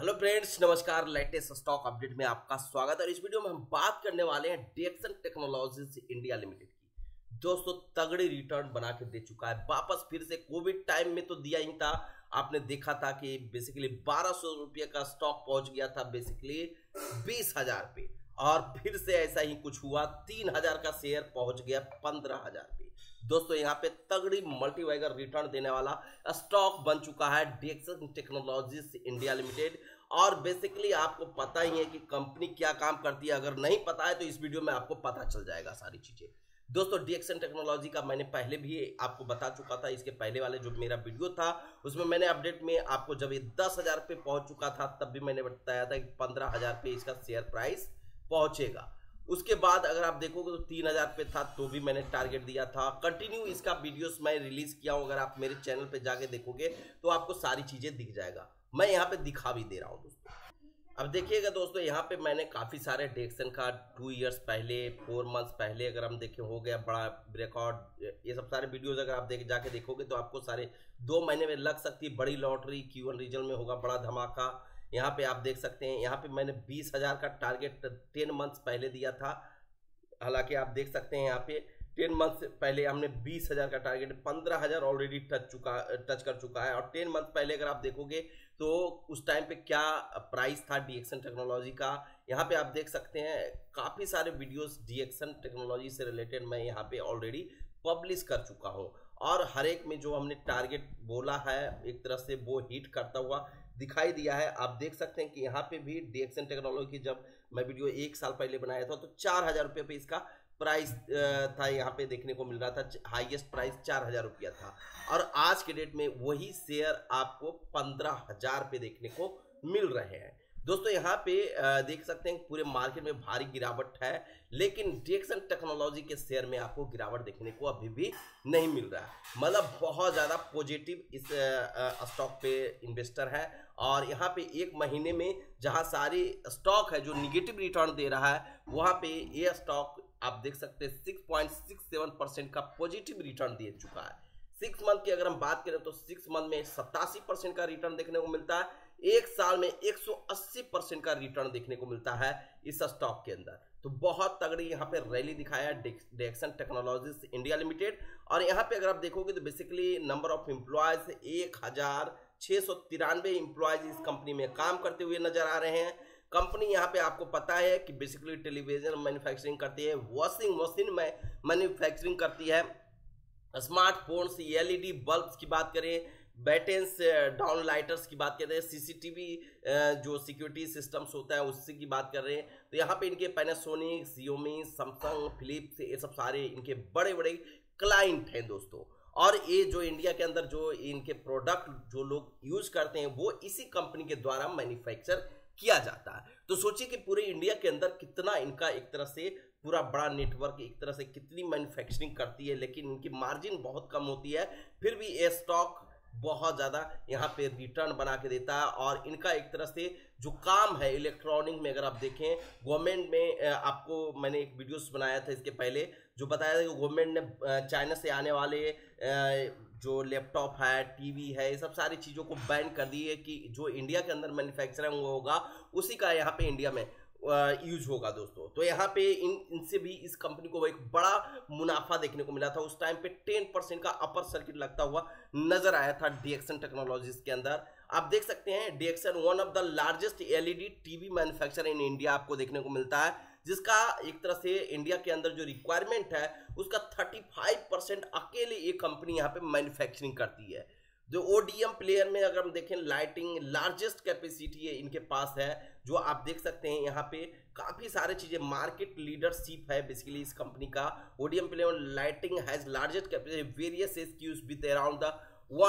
Hello friends, नमस्कार। Latest stock update में आपका स्वागत है। और इस वीडियो में हम बात करने वाले हैं डिएक्सन टेक्नोलॉजीज इंडिया लिमिटेड की। दोस्तों, तगड़ी रिटर्न बना के दे चुका है वापस फिर से। कोविड टाइम में तो दिया ही था, आपने देखा था कि बेसिकली 1200 रुपये का स्टॉक पहुंच गया था बेसिकली 20,000 पे, और फिर से ऐसा ही कुछ हुआ, 3,000 का शेयर पहुंच गया 15,000 पे। दोस्तों, यहाँ पे तगड़ी मल्टीवैगर रिटर्न देने वाला स्टॉक बन चुका है डिएक्सन टेक्नोलॉजीज इंडिया लिमिटेड। और बेसिकली आपको पता ही है कि कंपनी क्या काम करती है। अगर नहीं पता है तो इस वीडियो में आपको पता चल जाएगा सारी चीजें। दोस्तों, डिएक्सन टेक्नोलॉजी का मैंने पहले भी आपको बता चुका था। इसके पहले वाले जो मेरा वीडियो था उसमें मैंने अपडेट में आपको, जब ये 10,000 पे पहुंच चुका था तब भी मैंने बताया था कि 15,000 पे इसका शेयर प्राइस पहुंचेगा। उसके बाद अगर आप देखोगे तो 3,000 पे था तो भी मैंने टारगेट दिया था। कंटिन्यू इसका वीडियोस मैं रिलीज किया हूं, अगर आप मेरे चैनल पे जाके देखोगे तो आपको सारी चीजें दिख जाएगा। मैं यहाँ पे दिखा भी दे रहा हूँ दोस्तों। अब देखिएगा दोस्तों, यहाँ पे मैंने काफी सारे डिएक्सन का 2 इयर्स पहले, 4 मंथ्स पहले अगर हम देखें हो गया बड़ा रिकॉर्ड। ये सब सारे वीडियोज अगर आप जाके देखोगे तो आपको सारे 2 महीने में लग सकती है बड़ी लॉटरी। Q1 रीजन में होगा बड़ा धमाका। यहाँ पे आप देख सकते हैं, यहाँ पे मैंने 20,000 का टारगेट 10 मंथ्स पहले दिया था। हालांकि आप देख सकते हैं यहाँ पे 10 मंथ पहले हमने 20,000 का टारगेट, 15,000 ऑलरेडी टच कर चुका है। और 10 मंथ पहले अगर आप देखोगे तो उस टाइम पे क्या प्राइस था डिएक्सन टेक्नोलॉजी का, यहाँ पे आप देख सकते हैं। काफी सारे वीडियोस डिएक्सन टेक्नोलॉजी से रिलेटेड मैं यहाँ पे ऑलरेडी पब्लिश कर चुका हूँ, और हर एक में जो हमने टारगेट बोला है एक तरह से वो हिट करता हुआ दिखाई दिया है। आप देख सकते हैं कि यहाँ पे भी डिएक्सन टेक्नोलॉजी की जब मैं वीडियो 1 साल पहले बनाया था तो 4,000 रुपये पे इसका प्राइस था, यहाँ पे देखने को मिल रहा था। हाईएस्ट प्राइस 4,000 रुपया था, और आज के डेट में वही शेयर आपको 15,000 पे देखने को मिल रहे हैं। दोस्तों, यहाँ पे देख सकते हैं पूरे मार्केट में भारी गिरावट है, लेकिन डिएक्सन टेक्नोलॉजी के शेयर में आपको गिरावट देखने को अभी भी नहीं मिल रहा है। मतलब बहुत ज़्यादा पॉजिटिव इस स्टॉक पे इन्वेस्टर है। और यहाँ पे 1 महीने में जहाँ सारी स्टॉक है जो निगेटिव रिटर्न दे रहा है, वहाँ पे ये स्टॉक आप देख सकते हैं 6.67% का पॉजिटिव रिटर्न दे चुका है। 6 मंथ की अगर हम बात करें तो 6 मंथ में 87% का रिटर्न देखने को मिलता है। 1 साल में 180% का रिटर्न देखने को मिलता है इस स्टॉक के अंदर। तो बहुत तगड़ी यहाँ पे रैली दिखाया डिएक्सन टेक्नोलॉजीज इंडिया लिमिटेड। और यहाँ पे अगर आप देखोगे तो basically number of employees 1,693 employees इस कंपनी में काम करते हुए नजर आ रहे हैं। कंपनी यहाँ पे आपको पता है कि बेसिकली टेलीविजन मैन्युफैक्चरिंग करती है, वॉशिंग मशीन में मैन्युफैक्चरिंग करती है, स्मार्टफोन्स, एलईडी बल्ब्स की बात करें, बैटेंस डाउन लाइटर्स की बात कर रहे हैं, सीसीटीवी जो सिक्योरिटी सिस्टम्स होता है उससे की बात कर रहे हैं। तो यहाँ पे इनके पैनासोनिक, Xiaomi, सैमसंग, फिलिप्स, ये सब सारे इनके बड़े बड़े क्लाइंट हैं दोस्तों। और ये जो इंडिया के अंदर जो इनके प्रोडक्ट जो लोग यूज करते हैं वो इसी कंपनी के द्वारा मैन्युफैक्चर किया जाता है। तो सोचिए कि पूरे इंडिया के अंदर कितना इनका एक तरह से पूरा बड़ा नेटवर्क, एक तरह से कितनी मैन्युफैक्चरिंग करती है, लेकिन इनकी मार्जिन बहुत कम होती है, फिर भी ये स्टॉक बहुत ज़्यादा यहाँ पे रिटर्न बना के देता है। और इनका एक तरह से जो काम है इलेक्ट्रॉनिक में, अगर आप देखें गवर्नमेंट में, आपको मैंने एक वीडियोस बनाया था इसके पहले जो बताया था कि गवर्नमेंट ने चाइना से आने वाले जो लैपटॉप है, टीवी है, ये सब सारी चीज़ों को बैन कर दी है कि जो इंडिया के अंदर मैन्युफैक्चरिंग होगा उसी का यहाँ पे इंडिया में यूज होगा दोस्तों। तो यहाँ पे इनसे भी इस कंपनी को एक बड़ा मुनाफा देखने को मिला था। उस टाइम पे 10% का अपर सर्किट लगता हुआ नजर आया था डिएक्सन टेक्नोलॉजीज के अंदर। आप देख सकते हैं Dixon one of the largest LED TV manufacturer in India आपको देखने को मिलता है, जिसका एक तरह से इंडिया के अंदर जो रिक्वायरमेंट है उसका 35% अकेले ये कंपनी यहाँ पे मैन्युफैक्चरिंग करती है। जो ओडीएम प्लेयर में अगर हम देखें, लाइटिंग लार्जेस्ट कैपेसिटी है इनके पास है, जो आप देख सकते हैं यहाँ पे काफी सारे चीजें, मार्केट लीडरशिप है बेसिकली इस कंपनी का। ODM player lighting has largest capacity, various SKUs with around the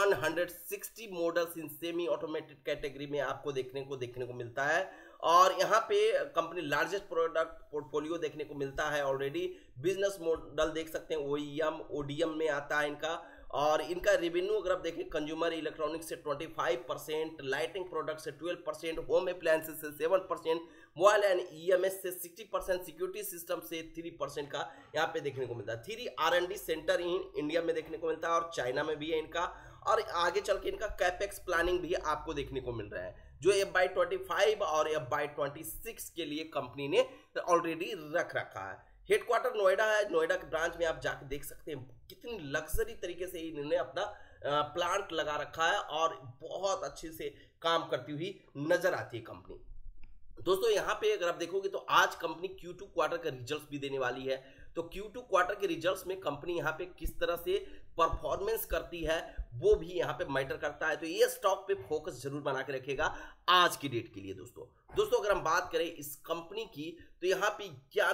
160 models in semi automated category में आपको देखने को मिलता है। और यहाँ पे कंपनी लार्जेस्ट प्रोडक्ट पोर्टफोलियो देखने को मिलता है ऑलरेडी। बिजनेस मॉडल देख सकते हैं ओईएम, ओडीएम में आता है इनका। और इनका रेवेन्यू अगर आप देखें कंज्यूमर इलेक्ट्रॉनिक्स से 25%, लाइटिंग प्रोडक्ट से 12%, होम अप्लायंसेस से 7%, मोबाइल एंड ईएमएस से 60%, सिक्योरिटी सिस्टम से 3% का यहाँ पे देखने को मिलता है। 3 R&D सेंटर इंडिया में देखने को मिलता है और चाइना में भी है इनका। और आगे चल के इनका कैपेक्स प्लानिंग भी आपको देखने को मिल रहा है। जो FY25 और FY26 के लिए कंपनी ने ऑलरेडी रख रखा है। हेडक्वार्टर नोएडा है, नोएडा के ब्रांच में आप जाके देख सकते हैं कितनी लग्जरी तरीके से इन्होंने अपना प्लांट लगा रखा है और बहुत अच्छे से काम करती हुई नजर आती है कंपनी। दोस्तों यहाँ पे अगर आप देखोगे तो आज कंपनी Q2 क्वार्टर का रिजल्ट्स भी देने वाली है, तो Q2 क्वार्टर के रिजल्ट्स में कंपनी यहाँ पे किस तरह से परफॉर्मेंस करती है वो भी यहाँ पे मैटर करता है, तो ये स्टॉक पे फोकस जरूर बना के रखेगा आज की डेट के लिए। दोस्तों अगर हम बात करें इस कंपनी की तो यहाँ पे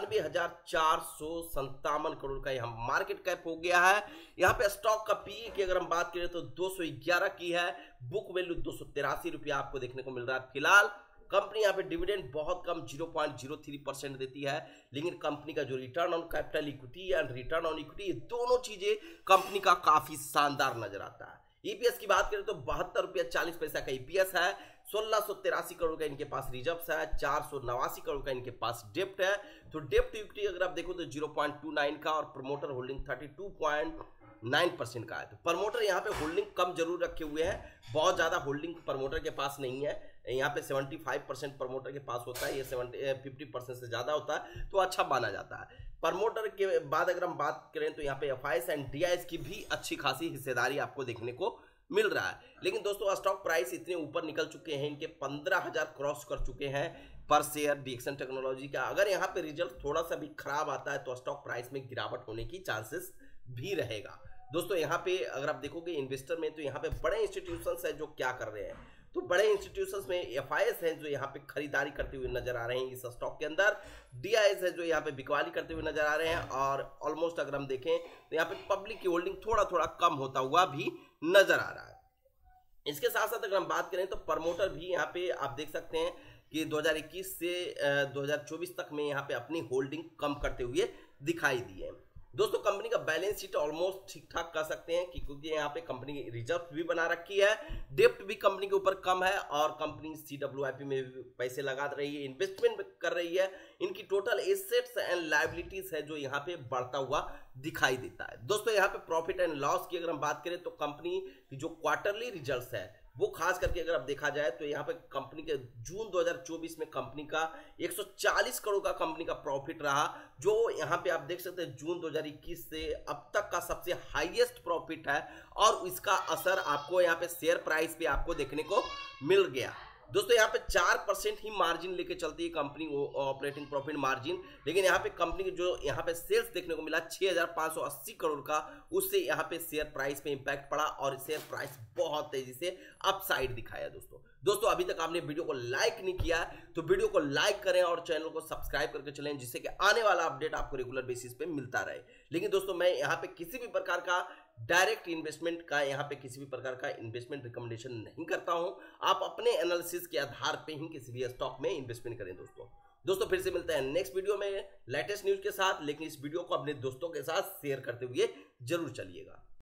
91,457 करोड़ का यहाँ मार्केट कैप हो गया है। यहाँ पे स्टॉक का पीई की अगर हम बात करें तो 211 की है, बुक वैल्यू 283 रुपया आपको देखने को मिल रहा है फिलहाल। कंपनी यहाँ पे डिविडेंड बहुत कम 0.03% देती है, लेकिन कंपनी का जो return on capital equity and return on equity, दोनों चीजें कंपनी का काफी शानदार नजर आता है। ईपीएस की बात करें तो 72 रुपया 40 पैसा का ईपीएस है, 1683 करोड़ का इनके पास रिजर्व्स है, 489 करोड़ का इनके पास डेप्ट है। तो डेप्ट इक्विटी अगर आप देखो तो 0.29 का और प्रमोटर होल्डिंग 32.9% का है। तो प्रमोटर यहाँ पे होल्डिंग कम जरूर रखे हुए हैं, बहुत ज्यादा होल्डिंग प्रमोटर के पास नहीं है। यहाँ पे 75% प्रमोटर के पास होता है, ये 50% से ज्यादा होता है, तो अच्छा माना जाता है। प्रमोटर के बाद अगर हम बात करें तो यहाँ पे एफआईएस एंड डीआईएस की भी अच्छी खासी हिस्सेदारी आपको देखने को मिल रहा है। लेकिन दोस्तों स्टॉक प्राइस इतने ऊपर निकल चुके हैं, इनके 15,000 क्रॉस कर चुके हैं पर शेयर डीएक्सन टेक्नोलॉजी का। अगर यहाँ पे रिजल्ट थोड़ा सा भी खराब आता है तो स्टॉक प्राइस में गिरावट होने की चांसेस भी रहेगा। दोस्तों यहाँ पे अगर आप देखोगे इन्वेस्टर में तो यहाँ पे बड़े इंस्टीट्यूशंस है जो क्या कर रहे हैं, तो बड़े इंस्टीट्यूशंस में एफआईएस है जो यहाँ पे खरीदारी करते हुए नजर आ रहे हैं इस स्टॉक के अंदर, डीआईएस है जो यहाँ पे बिकवाली करते हुए नजर आ रहे हैं, और ऑलमोस्ट अगर हम देखें तो यहाँ पे पब्लिक की होल्डिंग थोड़ा थोड़ा कम होता हुआ भी नजर आ रहा है। इसके साथ साथ अगर हम बात करें तो प्रमोटर भी यहाँ पे आप देख सकते हैं कि 2021 से 2024 तक में यहाँ पे अपनी होल्डिंग कम करते हुए दिखाई दी है। दोस्तों कंपनी का बैलेंस शीट ऑलमोस्ट ठीक ठाक कर सकते हैं क्योंकि यहाँ पे कंपनी रिजर्व भी बना रखी है, डेप्ट भी कंपनी के ऊपर कम है और कंपनी CWIP में भी पैसे लगा रही है, इन्वेस्टमेंट कर रही है। इनकी टोटल एसेट्स एंड लायबिलिटीज है जो यहाँ पे बढ़ता हुआ दिखाई देता है। दोस्तों यहाँ पे प्रॉफिट एंड लॉस की अगर हम बात करें तो कंपनी की जो क्वार्टरली रिजल्ट्स है वो खास करके अगर आप देखा जाए तो यहाँ पे कंपनी के जून 2024 में कंपनी का 140 करोड़ का कंपनी का प्रॉफिट रहा, जो यहाँ पे आप देख सकते हैं जून 2021 से अब तक का सबसे हाईएस्ट प्रॉफिट है, और इसका असर आपको यहाँ पे शेयर प्राइस पे आपको देखने को मिल गया। दोस्तों यहाँ पे 4% ही मार्जिन लेके चलती है कंपनी ऑपरेटिंग प्रॉफिट मार्जिन, लेकिन यहाँ पे कंपनी के जो यहाँ पे सेल्स देखने को मिला 6,580 करोड़ का, उससे यहाँ पे शेयर प्राइस पे इंपैक्ट पड़ा और शेयर प्राइस बहुत तेजी से अपसाइड दिखाया। दोस्तों अभी तक आपने वीडियो को लाइक नहीं किया तो वीडियो को लाइक करें और चैनल को सब्सक्राइब करके चलें, जिससे कि आने वाला अपडेट आपको रेगुलर बेसिस पे मिलता रहे। लेकिन दोस्तों मैं यहाँ पे किसी भी प्रकार का डायरेक्ट इन्वेस्टमेंट का यहाँ पे किसी भी प्रकार का इन्वेस्टमेंट रिकमेंडेशन नहीं करता हूं, आप अपने एनालिसिस के आधार पे ही किसी भी स्टॉक में इन्वेस्टमेंट करें। दोस्तों फिर से मिलते हैं नेक्स्ट वीडियो में लेटेस्ट न्यूज के साथ, लेकिन इस वीडियो को अपने दोस्तों के साथ शेयर करते हुए जरूर चलिएगा।